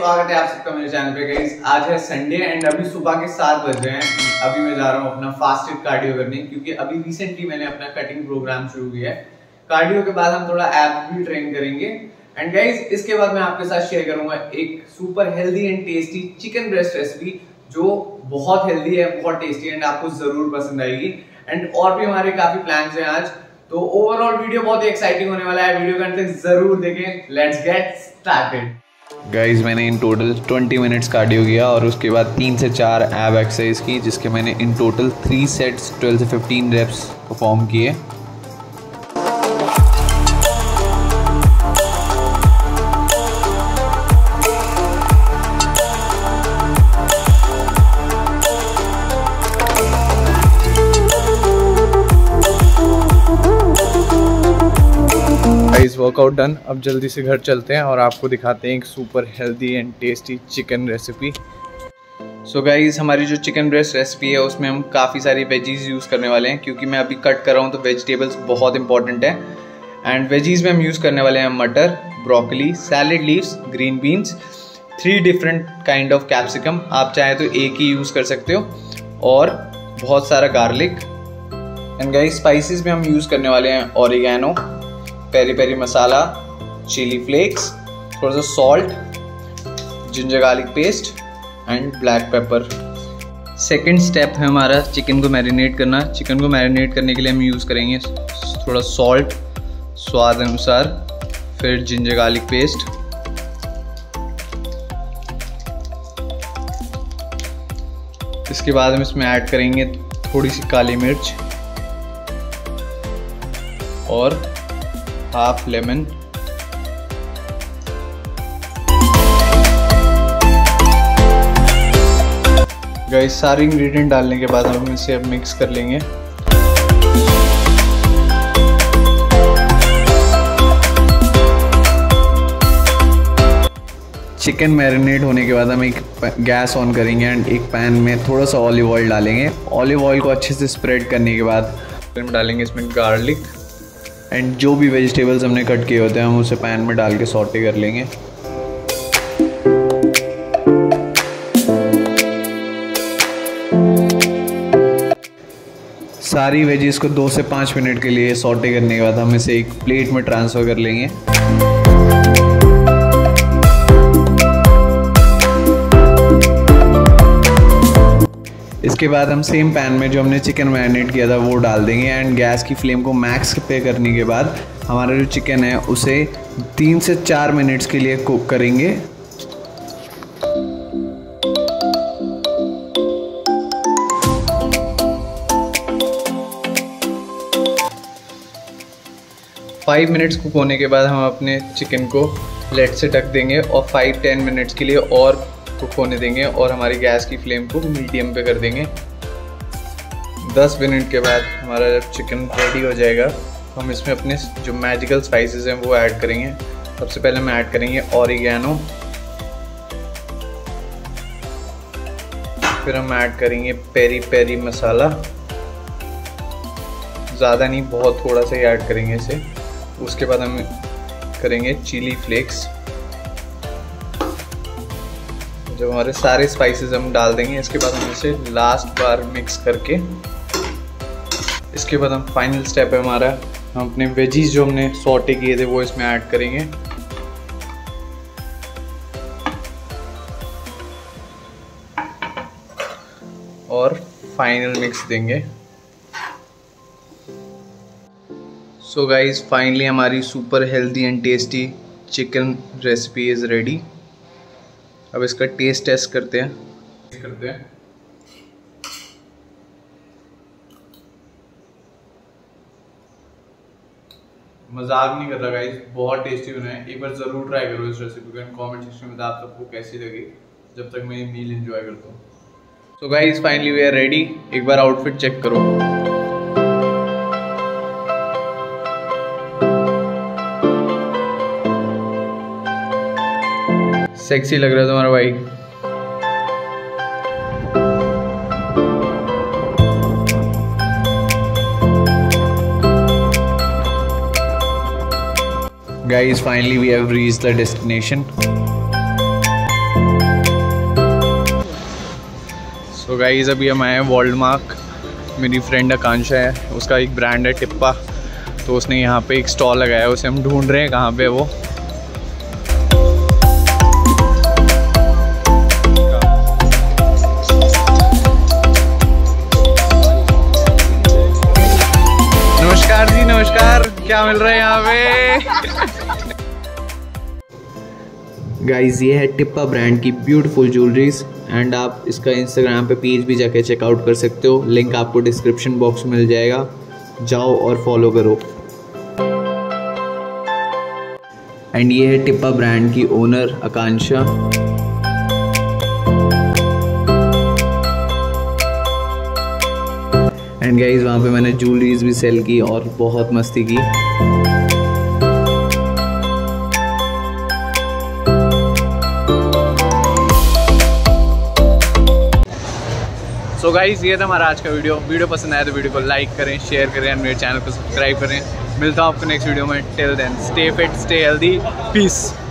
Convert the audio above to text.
स्वागत है आप सबका मेरे चैनल पे गाइस। आज है संडे एंड अभी सुबह के 7 बज रहे हैं। अभी मैं जा रहा हूँ अपना फास्टेड कार्डियो करने, क्योंकि अभी रिसेंटली मैंने अपना कटिंग प्रोग्राम शुरू किया है। कार्डियो के बाद हम थोड़ा एब्स भी ट्रेन करेंगे एंड गाइस इसके बाद मैं आपके साथ शेयर करूंगा एक super healthy and tasty chicken breast recipe जो बहुत हेल्दी है, बहुत टेस्टी एंड आपको जरूर पसंद आएगी। एंड और भी हमारे काफी प्लान्स हैं आज, तो ओवरऑल वीडियो बहुत ही एक्साइटिंग होने वाला है। वीडियो कंटेंट जरूर देखें। Let's get started guys. मैंने इन टोटल 20 मिनट्स कार्डियो किया और उसके बाद 3 से 4 एब एक्सरसाइज की, जिसके मैंने इन टोटल 3 सेट्स 12 से 15 रेप्स परफॉर्म किए। Workout done. अब जल्दी से घर चलते हैं और आपको दिखाते हैं एक super healthy and tasty chicken recipe. So guys, हमारी जो चिकन ब्रेस्ट रेसिपी है उसमें हम काफ़ी सारी वेजीज यूज़ करने वाले हैं, क्योंकि मैं अभी कट कर रहा हूँ तो वेजिटेबल्स बहुत इंपॉर्टेंट है। एंड वेजीज में हम यूज़ करने वाले हैं मटर, broccoli, salad leaves, green beans, 3 different kind of capsicum, आप चाहे तो एक ही यूज़ कर सकते हो, और बहुत सारा गार्लिक। एंड गाइज स्पाइसेस में हम यूज़ करने वाले हैं oregano, peri peri masala, chili flakes, थोड़ा सा salt, ginger garlic paste and black pepper. Second step है हमारा चिकन को मैरिनेट करना। चिकन को मैरिनेट करने के लिए हम यूज़ करेंगे थोड़ा सॉल्ट स्वाद अनुसार, फिर जिंजर गार्लिक पेस्ट, इसके बाद हम इसमें ऐड करेंगे थोड़ी सी काली मिर्च और हाफ लेमन। गाइस सारे इंग्रेडिएंट डालने के बाद हम इसे अब मिक्स कर लेंगे। चिकन मैरिनेट होने के बाद हम एक गैस ऑन करेंगे एंड एक पैन में थोड़ा सा ऑलिव ऑयल डालेंगे। ऑलिव ऑयल को अच्छे से स्प्रेड करने के बाद हम डालेंगे इसमें गार्लिक एंड जो भी वेजिटेबल्स हमने कट किए होते हैं हम उसे पैन में डाल के सॉटे कर लेंगे। सारी वेजीज को 2 से 5 मिनट के लिए सॉटे करने के बाद हम इसे एक प्लेट में ट्रांसफ़र कर लेंगे। इसके बाद हम सेम पैन में जो हमने चिकन मैरिनेट किया था वो डाल देंगे एंड गैस की फ्लेम को मैक्स पे करने के बाद हमारा जो चिकन है उसे 3 से 4 मिनट्स के लिए कुक करेंगे। फाइव मिनट्स कुक होने के बाद हम अपने चिकन को प्लेट से ढक देंगे और 5-10 मिनट्स के लिए और कुक होने देंगे और हमारी गैस की फ्लेम को मीडियम पे कर देंगे। 10 मिनट के बाद हमारा जब चिकन रेडी हो जाएगा तो हम इसमें अपने जो मैजिकल स्पाइसेस हैं वो ऐड करेंगे। सबसे पहले हम ऐड करेंगे ऑरिगेनो, फिर हम ऐड करेंगे पेरी पेरी मसाला, ज़्यादा नहीं बहुत थोड़ा सा ही ऐड करेंगे इसे। उसके बाद हम करेंगे चिली फ्लेक्स। जब हमारे सारे स्पाइसेस हम डाल देंगे इसके बाद हम इसे लास्ट बार मिक्स करके, इसके बाद हम फाइनल स्टेप है हमारा, हम अपने वेजीज जो हमने सॉटे किए थे वो इसमें ऐड करेंगे। और फाइनल मिक्स देंगे। सो गाइज फाइनली हमारी super healthy and tasty chicken recipe is ready. अब इसका टेस्ट करते हैं। मजाक नहीं कर रहा गाइस, बहुत टेस्टी बना है। एक बार जरूर ट्राई करो इस रेसिपी को एंड कमेंट सेक्शन में आप सबको कैसी लगी जब तक मैं ये मील एंजॉय करता हूँ। So guys finally we are ready. एक बार आउटफिट चेक करो। सेक्सी लग रहा है तुम्हारा भाई। Guys, finally we have reached the destination. So guys अभी हम आए हैं वॉल्डमार्क। मेरी फ्रेंड आकांक्षा है, उसका एक ब्रांड है टिप्पा, तो उसने यहाँ पे एक स्टॉल लगाया है, उसे हम ढूंढ रहे हैं कहाँ पे वो। नमस्कार जी, नमस्कार। क्या मिल रहा है यहाँ पे? गाइज ये है टिप्पा ब्रांड की ब्यूटीफुल ज्वेलरीज एंड आप इसका इंस्टाग्राम पे पेज भी जाके चेकआउट कर सकते हो। लिंक आपको डिस्क्रिप्शन बॉक्स में मिल जाएगा, जाओ और फॉलो करो। एंड ये है टिप्पा ब्रांड की ओनर आकांक्षा। एंड गाइज वहाँ पे मैंने ज्वेलरीज भी सेल की और बहुत मस्ती की। सो गाइस ये था हमारा आज का वीडियो पसंद आया तो वीडियो को लाइक करें, शेयर करें और मेरे चैनल को सब्सक्राइब करें। मिलता हूँ आपको नेक्स्ट वीडियो में। Till then stay fit, stay healthy, piece.